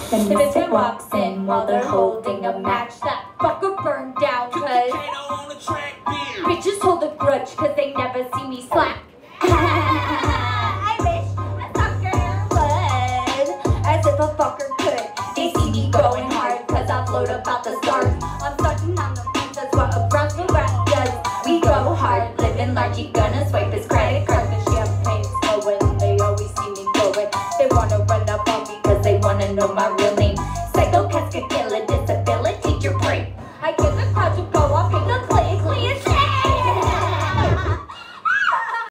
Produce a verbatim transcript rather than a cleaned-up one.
The mystic walks in while they're holding a match. That fucker burned down cause bitches hold a grudge cause they never see me slap. I wish a sucker would, as if a fucker could. They see me going hard cause I float about the stars. I'm starting on the fence, that's what a Bronco rat does. We go hard, living large, he gonna swipe his credit card. The champagne's flowing, they always see me glowing. They wanna run up on me cause they wanna know my real name. Psycho